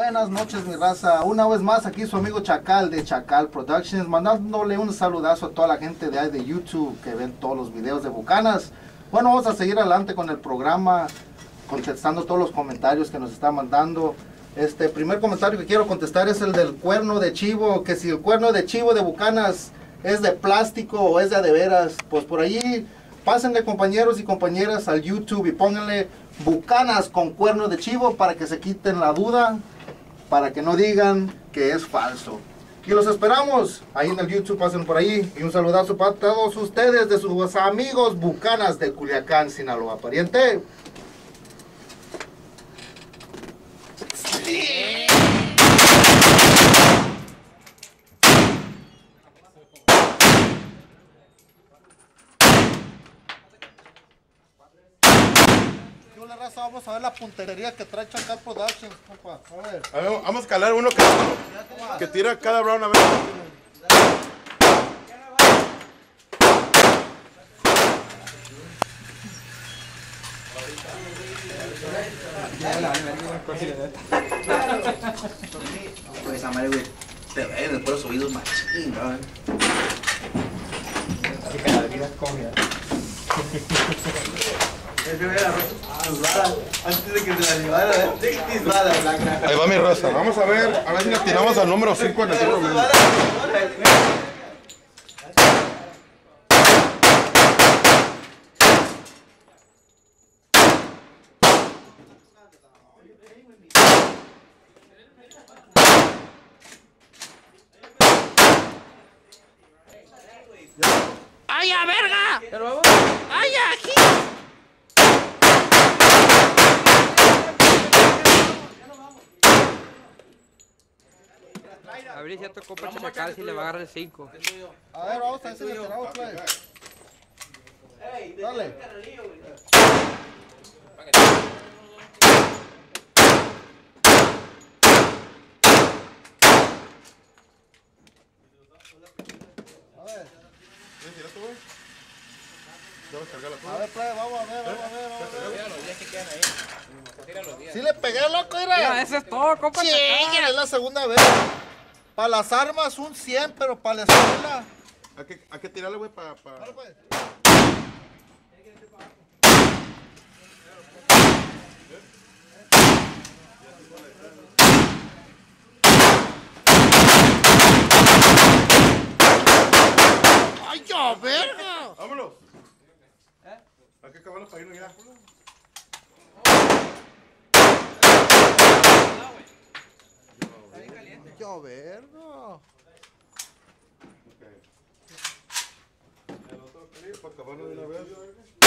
Buenas noches, mi raza. Una vez más aquí su amigo Chacal de Chacal Productions, mandándole un saludazo a toda la gente de ahí de YouTube que ven todos los videos de Bucanas. Bueno, vamos a seguir adelante con el programa, contestando todos los comentarios que nos están mandando. Primer comentario que quiero contestar es el del cuerno de chivo, que si el cuerno de chivo de Bucanas es de plástico o es de veras, pues por allí pásenle, compañeros y compañeras, al YouTube y pónganle Bucanas con cuerno de chivo para que se quiten la duda, para que no digan que es falso. Y los esperamos ahí en el YouTube, pasen por ahí. Y un saludazo para todos ustedes de sus amigos Bucanas de Culiacán, Sinaloa, pariente. Sí. La raza, vamos a ver la puntería que trae Chacal Productions, compa. A ver, vamos a calar uno que tira cada round a ver. Pues esa madre, güey, te ve después los oídos machín, ¿no? Que cada vida comida. Antes de que se la llevara, Ahí va mi raza. Vamos a ver si le tiramos al número 5 en el tiro. ¡Ay, a verga! ¡Ay, aquí! A ver si a tu compa Chacal si le va a agarrar el 5. A ver, vamos a ver si le tiramos, play. Dale. A ver. A ver, play, vamos a ver. Si le pegué, loco, Mira, mira. eso es todo, compa Sí, Chacal. es la segunda vez. Para las armas un 100, pero para la escuela. Hay que tirarle, güey, para... Dale, pues. ¡Ay, ya, verga! ¡Vámonos! Hay que acabarlo para irnos ya. ¡Ya, verga! El otro clip para acabarlo de una vez.